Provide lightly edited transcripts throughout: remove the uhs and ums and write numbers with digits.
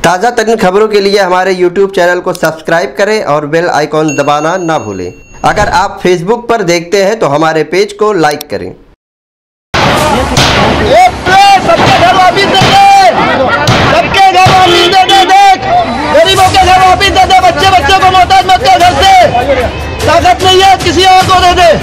ताज़ा तरीन खबरों के लिए हमारे YouTube चैनल को सब्सक्राइब करें और बेल आइकॉन दबाना ना भूलें। अगर आप Facebook पर देखते हैं तो हमारे पेज को लाइक करें। सबके घर वापिस दे दे, सबके घर वापिस दे दे, देख गरीबों के घर वापिस दे दे, बच्चों को मोहताज मत कर घर से, ताकत नहीं है किसी और को दे दे।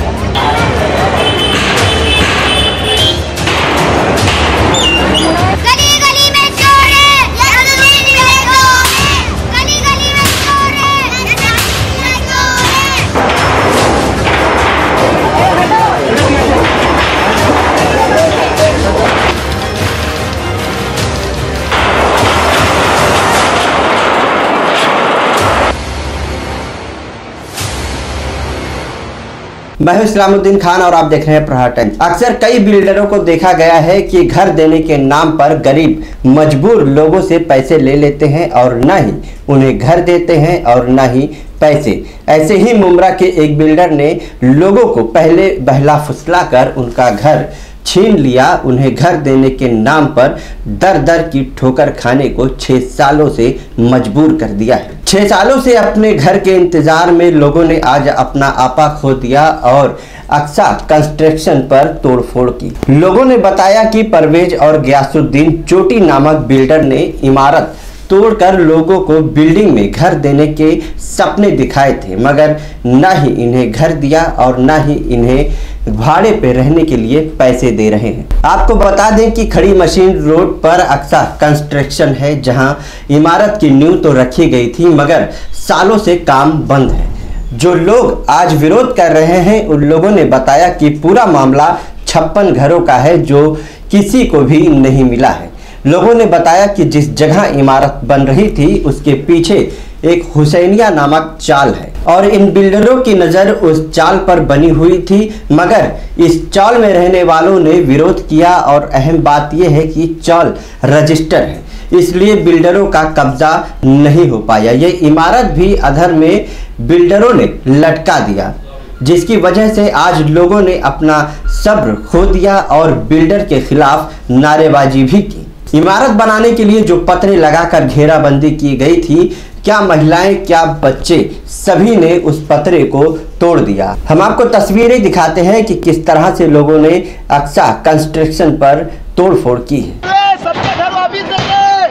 मैं हूं इस्लामुद्दीन खान और आप देख रहे हैं प्रहार टाइम्स। अक्सर कई बिल्डरों को देखा गया है कि घर देने के नाम पर गरीब मजबूर लोगों से पैसे ले लेते हैं और न ही उन्हें घर देते हैं और न ही पैसे। ऐसे ही मुमरा के एक बिल्डर ने लोगों को पहले बहला फुसला कर उनका घर छीन लिया। उन्हें घर देने के नाम पर दर दर की ठोकर खाने को 6 सालों से मजबूर कर दिया है। 6 सालों से अपने घर के इंतजार में लोगों ने आज अपना आपा खो दिया और अक्सा कंस्ट्रक्शन पर तोड़फोड़ की। लोगों ने बताया कि परवेज और गयासुद्दीन चोटी नामक बिल्डर ने इमारत तोड़कर लोगों को बिल्डिंग में घर देने के सपने दिखाए थे, मगर न ही इन्हें घर दिया और न ही इन्हें भाड़े पे रहने के लिए पैसे दे रहे हैं। आपको बता दें कि खड़ी मशीन रोड पर अक्सा कंस्ट्रक्शन है, जहां इमारत की नींव तो रखी गई थी मगर सालों से काम बंद है। जो लोग आज विरोध कर रहे हैं उन लोगों ने बताया कि पूरा मामला 56 घरों का है जो किसी को भी नहीं मिला है। लोगों ने बताया कि जिस जगह इमारत बन रही थी उसके पीछे एक हुसैनिया नामक चाल है और इन बिल्डरों की नज़र उस चाल पर बनी हुई थी, मगर इस चाल में रहने वालों ने विरोध किया और अहम बात यह है कि चाल रजिस्टर है, इसलिए बिल्डरों का कब्जा नहीं हो पाया। ये इमारत भी अधर में बिल्डरों ने लटका दिया, जिसकी वजह से आज लोगों ने अपना सब्र खो दिया और बिल्डर के खिलाफ नारेबाजी भी की। इमारत बनाने के लिए जो पत्रे लगाकर घेराबंदी की गई थी, क्या महिलाएं क्या बच्चे सभी ने उस पत्रे को तोड़ दिया। हम आपको तस्वीरें दिखाते हैं कि किस तरह से लोगों ने अक्सा कंस्ट्रक्शन पर तोड़फोड़ की है। सबके घर वापिस दे दे,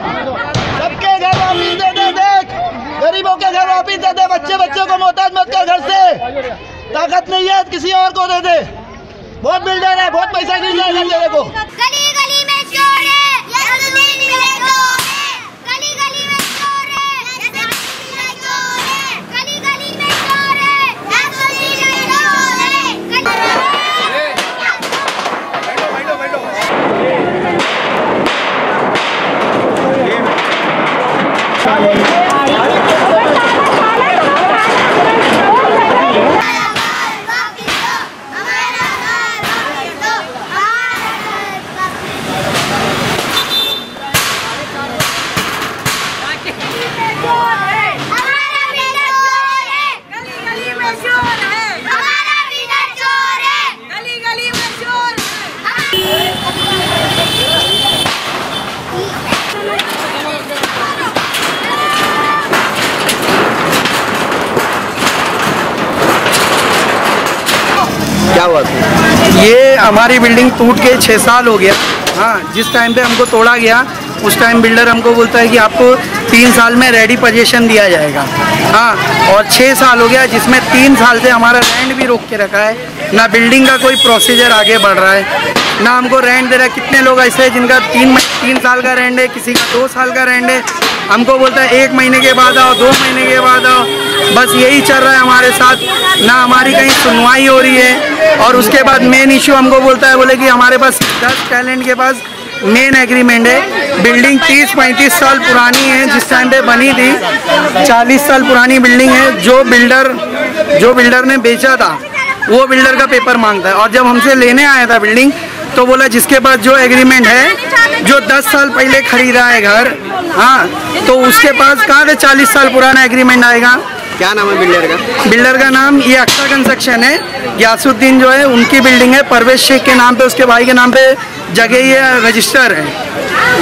सबके घर वापिस दे दे, देख गरीबों के घर वापिस दे दे, बच्चों को मोहताज मत कर घर से, ताकत नहीं है किसी और को दे दे। बहुत बिल्डर है, बहुत पैसा गिर जाएगा तेरे को। गली गली में चोर है, गली गली में चोर है, गली गली में चोर है, क्या हुआ? ये हमारी बिल्डिंग टूट के 6 साल हो गया। हाँ, जिस टाइम पे हमको तोड़ा गया उस टाइम बिल्डर हमको बोलता है कि आपको 3 साल में रेडी पोजीशन दिया जाएगा। हाँ, और 6 साल हो गया जिसमें 3 साल से हमारा रेंट भी रोक के रखा है। ना बिल्डिंग का कोई प्रोसीजर आगे बढ़ रहा है, ना हमको रेंट दे रहा है। कितने लोग ऐसे हैं जिनका 3 साल का रेंट है, किसी का 2 साल का रेंट है। हमको बोलता है 1 महीने के बाद आओ, 2 महीने के बाद आओ। बस यही चल रहा है हमारे साथ, ना हमारी कहीं सुनवाई हो रही है। और उसके बाद मेन इशू हमको बोलता है, बोले कि हमारे पास 10 टैलेंट के पास मेन एग्रीमेंट है। बिल्डिंग 30-35 साल पुरानी है, जिस टाइम पे बनी थी 40 साल पुरानी बिल्डिंग है। जो बिल्डर ने बेचा था वो बिल्डर का पेपर मांगता है, और जब हमसे लेने आया था बिल्डिंग तो बोला जिसके पास जो एग्रीमेंट है, जो 10 साल पहले खरीदा है घर, हाँ, तो उसके पास कहाँ से 40 साल पुराना एग्रीमेंट आएगा। क्या नाम है बिल्डर का? बिल्डर का नाम ये अक्सा कंस्ट्रक्शन है। गयासुद्दीन जो है उनकी बिल्डिंग है, परवेज शेख के नाम पे, उसके भाई के नाम पे जगह ये रजिस्टर है।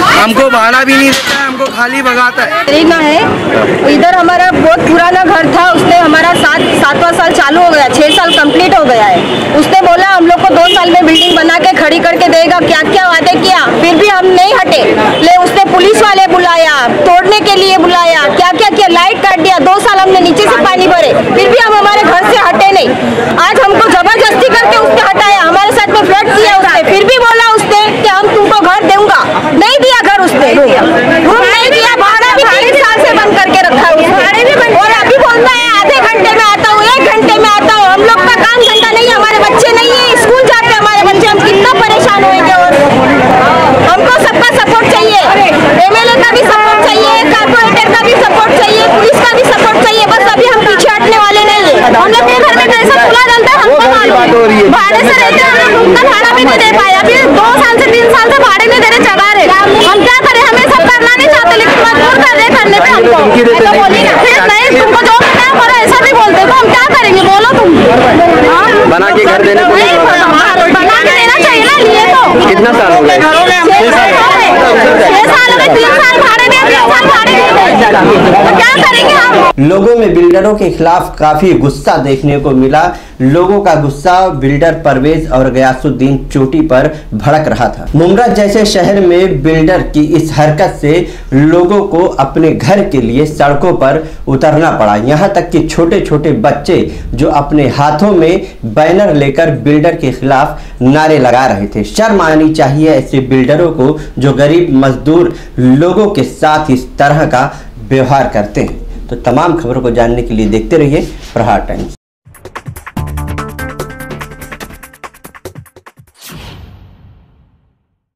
हमको भाड़ा भी नहीं देता है, हमको खाली भगाता है। रीना है, इधर हमारा बहुत पुराना घर था, उसने हमारा 7वां साल चालू हो गया, 6 साल कंप्लीट हो गया है। उसने बोला हम लोग को 2 साल में बिल्डिंग बना के खड़ी करके देगा, क्या क्या वादे किया, फिर भी हम नहीं हटे। ले उसने पुलिस वाले बुलाया, तोड़ने के लिए बुलाया, क्या क्या किया, लाइट काट दिया। 2 साल हमने नीचे से पानी भरे, फिर भी हम हमारे घर से हटे नहीं। आज हमको जबरदस्ती करके उसने हटाया, हमारे साथ में फ्लड किया उसने, फिर भी बोला उसने कि हम तुमको घर दूंगा, नहीं दिया घर उसने, रूम नहीं दिया, भाड़ा भी 3 साल से बंद करके रखा है उसने। और अभी बोलता है आधे घंटे में आता हूँ, 1 घंटे में आता हूँ। हम लोग का काम धंधा नहीं है, हमारे बच्चे नहीं है, स्कूल जाते हैं हमारे बच्चे, हम कितना परेशान होंगे। और हमको सबका सपोर्ट चाहिए, MLA का भी सपोर्ट चाहिए, कारपोरेटर का भी सपोर्ट चाहिए, पुलिस का भी सपोर्ट चाहिए। बस अभी हम पीछे हटने वाले नहीं है। हम लोग के घर में कैसा चूल्हा जलता है हमको मालूम, भाड़े से रहते हैं, हम लोग उतना भाड़ा भी नहीं दे पाए। अभी 2 साल से 3 साल से भाड़े नहीं दे रहे, चढ़ा रहे। हम क्या करें, हमें सब करना नहीं चाहते, लेकिन मजबूर कर रहे करने पे हमको। तो बोली ना, फिर नहीं तुमको जो करना है करो, ऐसा भी बोलते तो हम क्या करेंगे, बोलो तुम। बना के घर देने को बना के देना चाहिए ना, लिए तो कितना साल हो गए? 6 साल हो गए, 3 साल भाड़े में, 3 साल भाड़े में, तो क्या करेंगे हम। लोगों में बिल्डरों के खिलाफ काफी गुस्सा देखने को मिला। लोगों का गुस्सा बिल्डर परवेज और गयासुद्दीन चोटी पर भड़क रहा था। मुमरा जैसे शहर में बिल्डर की इस हरकत से लोगों को अपने घर के लिए सड़कों पर उतरना पड़ा। यहाँ तक कि छोटे छोटे बच्चे जो अपने हाथों में बैनर लेकर बिल्डर के खिलाफ नारे लगा रहे थे। शर्म आनी चाहिए ऐसे बिल्डरों को जो गरीब मजदूर लोगों के साथ इस तरह का व्यवहार करते हैं। तो तमाम खबरों को जानने के लिए देखते रहिए प्रहार टाइम्स।